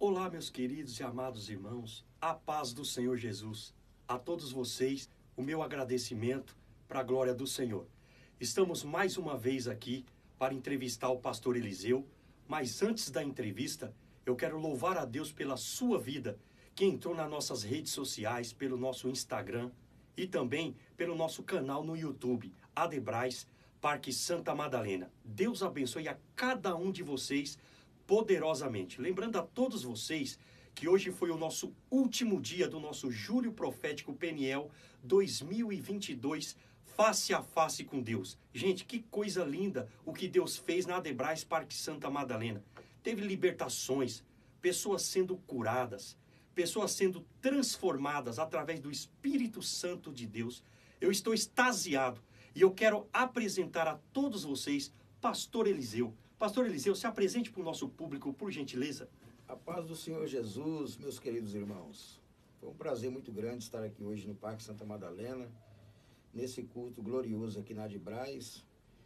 Olá, meus queridos e amados irmãos, a paz do Senhor Jesus. A todos vocês, o meu agradecimento para a glória do Senhor. Estamos mais uma vez aqui para entrevistar o pastor Eliseu, mas antes da entrevista, eu quero louvar a Deus pela sua vida, que entrou nas nossas redes sociais, pelo nosso Instagram e também pelo nosso canal no YouTube, Adebrais Parque Santa Madalena. Deus abençoe a cada um de vocês poderosamente. Lembrando a todos vocês que hoje foi o nosso último dia do nosso Júlio Profético Peniel 2022, face a face com Deus. Gente, que coisa linda o que Deus fez na Adebrais Parque Santa Madalena. Teve libertações, pessoas sendo curadas, pessoas sendo transformadas através do Espírito Santo de Deus. Eu estou extasiado e eu quero apresentar a todos vocês Pastor Eliseu. Pastor Eliseu, se apresente para o nosso público, por gentileza. A paz do Senhor Jesus, meus queridos irmãos. Foi um prazer muito grande estar aqui hoje no Parque Santa Madalena, nesse culto glorioso aqui na Adebrais.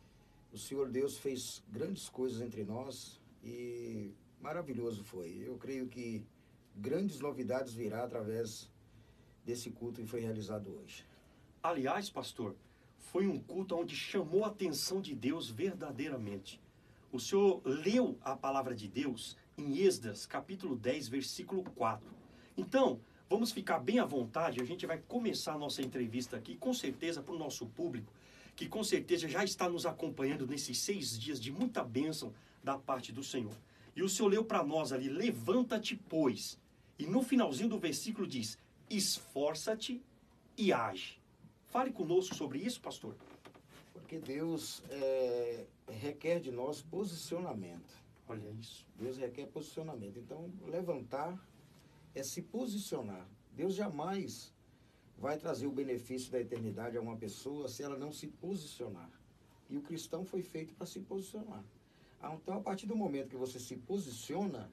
O Senhor Deus fez grandes coisas entre nós e maravilhoso foi. Eu creio que grandes novidades virá através desse culto que foi realizado hoje. Aliás, pastor, foi um culto onde chamou a atenção de Deus verdadeiramente. O senhor leu a palavra de Deus em Esdras, capítulo 10, versículo 4. Então, vamos ficar bem à vontade, a gente vai começar a nossa entrevista aqui, com certeza para o nosso público, que com certeza já está nos acompanhando nesses 6 dias de muita bênção da parte do Senhor. E o senhor leu para nós ali, levanta-te, pois. E no finalzinho do versículo diz, esforça-te e age. Fale conosco sobre isso, pastor. Porque Deus requer de nós posicionamento. Olha isso. Deus requer posicionamento. Então, levantar é se posicionar. Deus jamais vai trazer o benefício da eternidade a uma pessoa se ela não se posicionar. E o cristão foi feito para se posicionar. Então, a partir do momento que você se posiciona,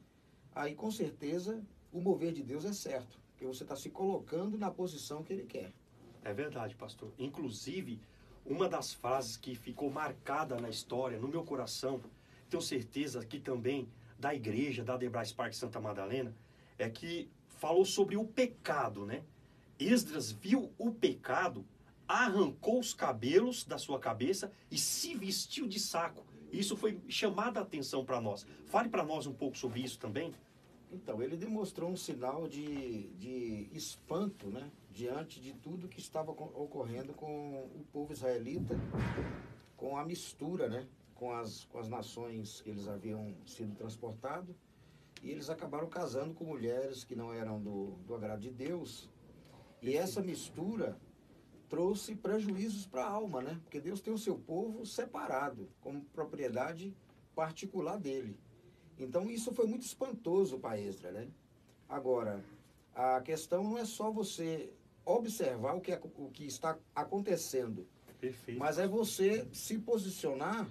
aí com certeza o mover de Deus é certo. Porque você está se colocando na posição que Ele quer. É verdade, pastor. Inclusive, uma das frases que ficou marcada na história, no meu coração, tenho certeza que também da igreja, da Adebrais Parque Santa Madalena, é que falou sobre o pecado, né? Esdras viu o pecado, arrancou os cabelos da sua cabeça e se vestiu de saco. Isso foi chamada a atenção para nós. Fale para nós um pouco sobre isso também. Então, ele demonstrou um sinal de espanto, né? Diante de tudo que estava ocorrendo com o povo israelita, com a mistura, né? Com as nações que eles haviam sido transportados, e eles acabaram casando com mulheres que não eram do agrado de Deus. E essa mistura trouxe prejuízos para a alma, né? Porque Deus tem o seu povo separado, como propriedade particular dele. Então isso foi muito espantoso para Esdras, né? Agora, a questão não é só você observar o que está acontecendo. Perfeito. Mas é você se posicionar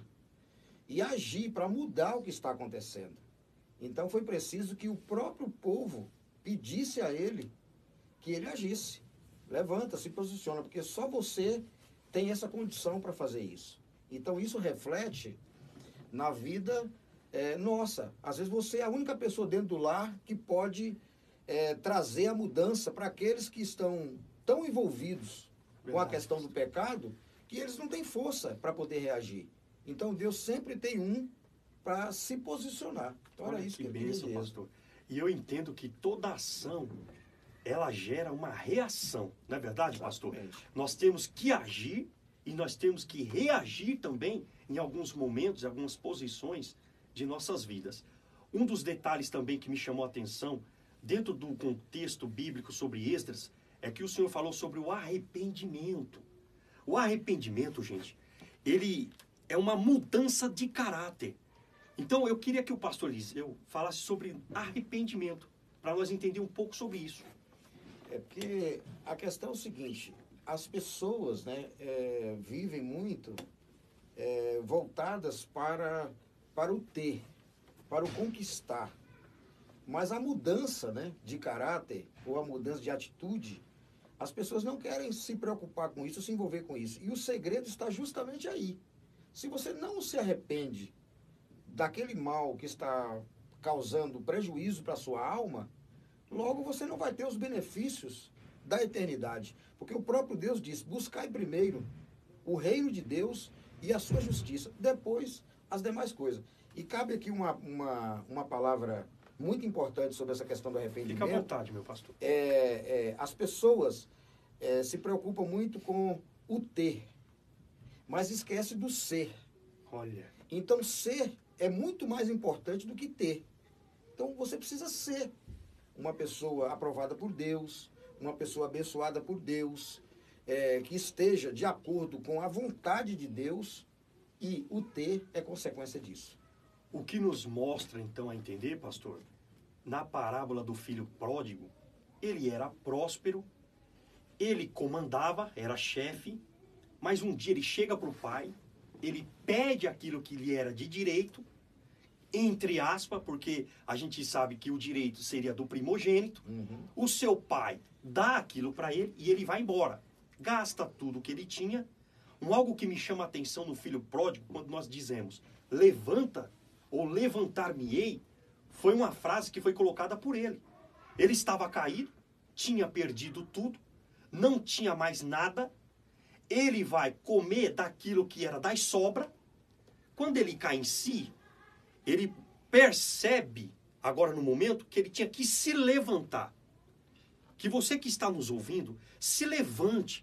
e agir para mudar o que está acontecendo. Então foi preciso que o próprio povo pedisse a ele que ele agisse. Levanta, se posiciona, porque só você tem essa condição para fazer isso. Então isso reflete na vida nossa. Às vezes você é a única pessoa dentro do lar que pode trazer a mudança para aqueles que estão tão envolvidos com a questão do pecado que eles não têm força para poder reagir. Então Deus sempre tem um para se posicionar. Então Olha era isso que eu bênção, queria dizer. pastor. E eu entendo que toda ação, ela gera uma reação. Não é verdade, pastor? Exatamente. Nós temos que agir e nós temos que reagir também em alguns momentos, em algumas posições de nossas vidas. Um dos detalhes também que me chamou a atenção, dentro do contexto bíblico sobre Esdras, é que o Senhor falou sobre o arrependimento. O arrependimento, gente, ele é uma mudança de caráter. Então, eu queria que o pastor Eliseu falasse sobre arrependimento, para nós entender um pouco sobre isso. É porque a questão é o seguinte, as pessoas, né, vivem muito voltadas para o ter, para o conquistar. Mas a mudança, né, de caráter ou a mudança de atitude, as pessoas não querem se preocupar com isso, se envolver com isso. E o segredo está justamente aí. Se você não se arrepende daquele mal que está causando prejuízo para a sua alma, logo você não vai ter os benefícios da eternidade. Porque o próprio Deus disse, buscai primeiro o reino de Deus e a sua justiça, depois as demais coisas. E cabe aqui uma palavra muito importante sobre essa questão do arrependimento. Fica à vontade, meu pastor. As pessoas se preocupam muito com o ter, mas esquece do ser. Olha. Então, ser é muito mais importante do que ter. Então, você precisa ser uma pessoa aprovada por Deus, uma pessoa abençoada por Deus, que esteja de acordo com a vontade de Deus, e o ter é consequência disso. O que nos mostra, então, a entender, pastor, na parábola do filho pródigo, ele era próspero, ele comandava, era chefe, mas um dia ele chega para o pai, ele pede aquilo que lhe era de direito, entre aspas, porque a gente sabe que o direito seria do primogênito. Uhum. O seu pai dá aquilo para ele e ele vai embora. Gasta tudo que ele tinha. Algo que me chama a atenção no filho pródigo, quando nós dizemos levanta ou levantar-me-ei, foi uma frase que foi colocada por ele. Ele estava caído, tinha perdido tudo, não tinha mais nada. Ele vai comer daquilo que era das sobras. Quando ele cai em si, ele percebe, agora no momento, que ele tinha que se levantar. Que você que está nos ouvindo, se levante,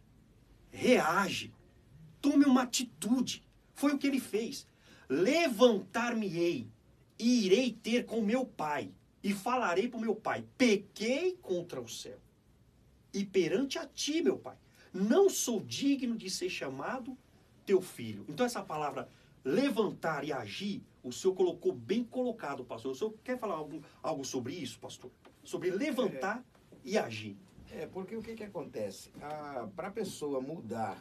reage, tome uma atitude. Foi o que ele fez. Levantar-me-ei e irei ter com meu pai, e falarei para o meu pai, pequei contra o céu, e perante a ti, meu pai, não sou digno de ser chamado teu filho. Então essa palavra levantar e agir, o senhor colocou bem colocado, pastor. O senhor quer falar algo sobre isso, pastor? Sobre levantar e agir. Porque o que acontece? Para a pessoa mudar,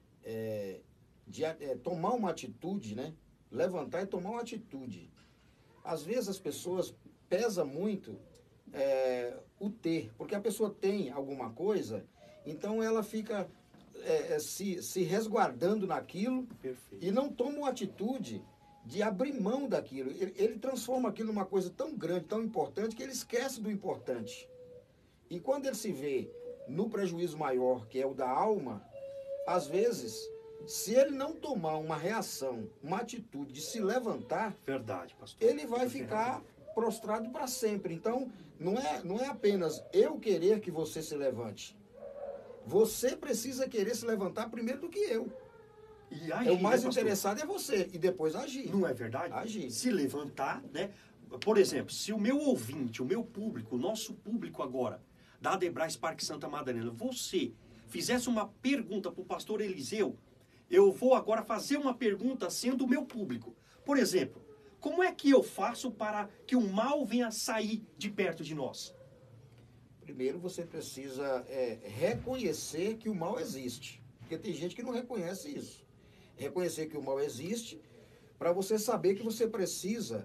tomar uma atitude, né? Levantar e tomar uma atitude. Às vezes as pessoas pesam muito o ter, porque a pessoa tem alguma coisa, então ela fica se resguardando naquilo. Perfeito. E não toma uma atitude de abrir mão daquilo. Ele transforma aquilo numa coisa tão grande, tão importante, que ele esquece do importante. E quando ele se vê no prejuízo maior, que é o da alma, às vezes, se ele não tomar uma reação, uma atitude de se levantar, Verdade, pastor. ele vai ficar prostrado para sempre. Então, não é apenas eu querer que você se levante. Você precisa querer se levantar primeiro do que eu. E agir, O mais né, pastor? interessado é você, e depois agir. Não é verdade? Agir. Se levantar, né? Por exemplo, se o meu ouvinte, o meu público, o nosso público agora, da Adebrais Parque Santa Madalena, você fizesse uma pergunta para o pastor Eliseu, eu vou agora fazer uma pergunta sendo o meu público. Por exemplo, como é que eu faço para que o mal venha sair de perto de nós? Primeiro você precisa reconhecer que o mal existe. Porque tem gente que não reconhece isso. Reconhecer que o mal existe, para você saber que você precisa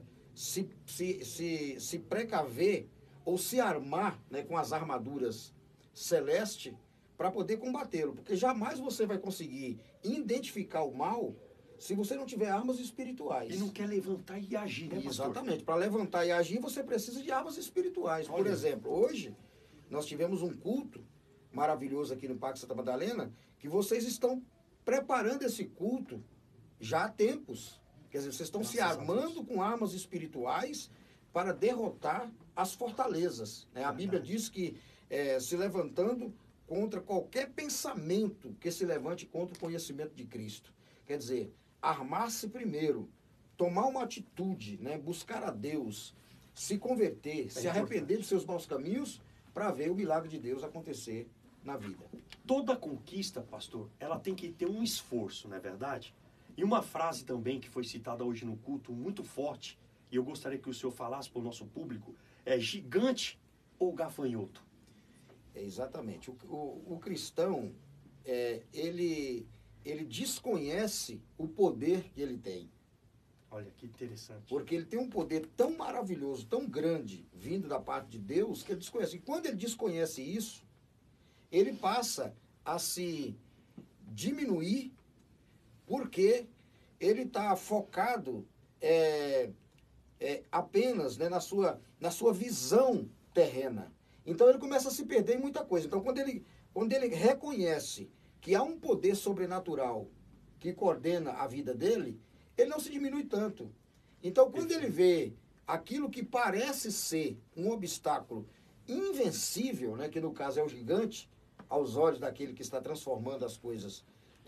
se precaver ou se armar, né, com as armaduras celestes para poder combatê-lo. Porque jamais você vai conseguir identificar o mal se você não tiver armas espirituais. E não quer levantar e agir, né, pastor? Exatamente. Para levantar e agir, você precisa de armas espirituais. Por Olha. exemplo, hoje nós tivemos um culto maravilhoso aqui no Parque Santa Madalena, que vocês estão preparando esse culto já há tempos. Quer dizer, vocês estão se armando com armas espirituais para derrotar as fortalezas, né? A Bíblia diz que se levantando contra qualquer pensamento que se levante contra o conhecimento de Cristo. Quer dizer, armar-se primeiro, tomar uma atitude, né? Buscar a Deus, se converter, se arrepender dos seus maus caminhos, para ver o milagre de Deus acontecer na vida. Toda conquista, pastor, ela tem que ter um esforço, não é verdade? E uma frase também que foi citada hoje no culto, muito forte, e eu gostaria que o senhor falasse para o nosso público, é gigante ou gafanhoto? Exatamente. O cristão, ele desconhece o poder que ele tem. Olha, que interessante. Porque ele tem um poder tão maravilhoso, tão grande, vindo da parte de Deus, que ele desconhece. E quando ele desconhece isso, ele passa a se diminuir, porque ele está focado apenas, né, na sua visão terrena. Então ele começa a se perder em muita coisa. Então quando ele reconhece que há um poder sobrenatural que coordena a vida dele, ele não se diminui tanto. Então quando ele vê aquilo que parece ser um obstáculo invencível, né, que no caso é o gigante, aos olhos daquele que está transformando as coisas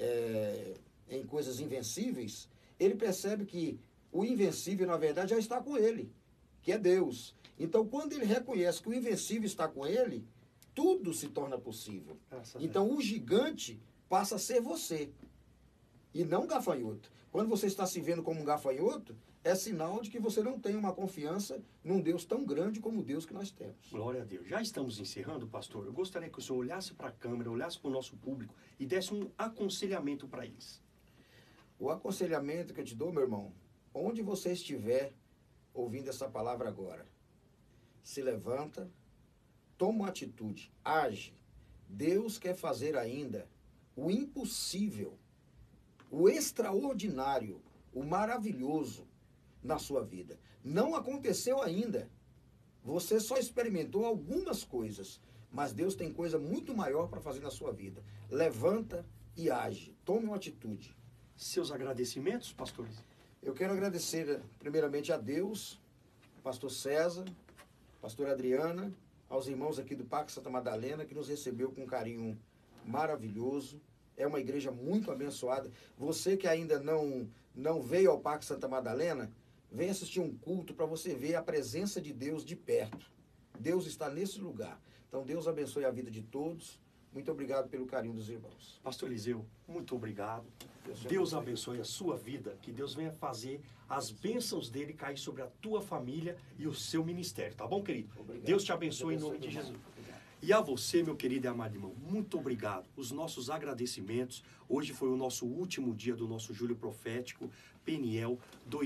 em coisas invencíveis, ele percebe que o invencível, na verdade, já está com ele, que é Deus. Então, quando ele reconhece que o invencível está com ele, tudo se torna possível. Então, o gigante passa a ser você, e não um gafanhoto. Quando você está se vendo como um gafanhoto, é sinal de que você não tem uma confiança num Deus tão grande como o Deus que nós temos. Glória a Deus. Já estamos encerrando, pastor. Eu gostaria que o senhor olhasse para a câmera, olhasse para o nosso público e desse um aconselhamento para eles. O aconselhamento que eu te dou, meu irmão, onde você estiver ouvindo essa palavra agora, se levanta, toma uma atitude, age. Deus quer fazer ainda o impossível, o extraordinário, o maravilhoso na sua vida. Não aconteceu ainda. Você só experimentou algumas coisas, mas Deus tem coisa muito maior para fazer na sua vida. Levanta e age. Tome uma atitude. Seus agradecimentos, pastores? Eu quero agradecer primeiramente a Deus, pastor César, pastor Adriana, aos irmãos aqui do Parque Santa Madalena, que nos recebeu com um carinho maravilhoso. É uma igreja muito abençoada. Você que ainda não veio ao Parque Santa Madalena, vem assistir um culto para você ver a presença de Deus de perto. Deus está nesse lugar. Então, Deus abençoe a vida de todos. Muito obrigado pelo carinho dos irmãos. Pastor Eliseu, muito obrigado. Deus abençoe a sua vida. Que Deus venha fazer as bênçãos dele cair sobre a tua família e o seu ministério. Tá bom, querido? Obrigado. Deus te abençoe em nome de Jesus. E a você, meu querido e amado irmão, muito obrigado. Os nossos agradecimentos. Hoje foi o nosso último dia do nosso Júlio Profético, Peniel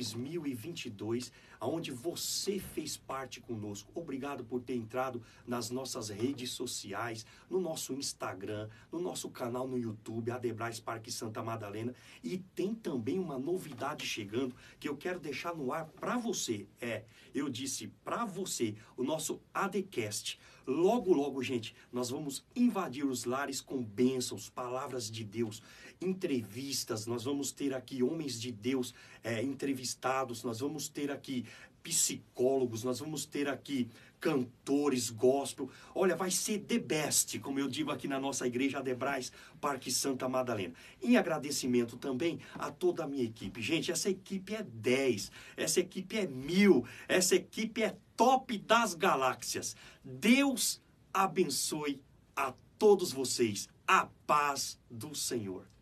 2022, onde você fez parte conosco. Obrigado por ter entrado nas nossas redes sociais, no nosso Instagram, no nosso canal no YouTube, Adebrais Parque Santa Madalena. E tem também uma novidade chegando que eu quero deixar no ar para você. Eu disse para você, o nosso ADCast. Logo, logo, gente, nós vamos invadir os lares com bênçãos, palavras de Deus, entrevistas, nós vamos ter aqui homens de Deus entrevistados, nós vamos ter aqui psicólogos, nós vamos ter aqui cantores, gospel. Olha, vai ser the best, como eu digo aqui na nossa igreja Adebrais Parque Santa Madalena. Em agradecimento também a toda a minha equipe. Gente, essa equipe é 10, essa equipe é 1000, essa equipe é top das galáxias. Deus abençoe a todos vocês. A paz do Senhor.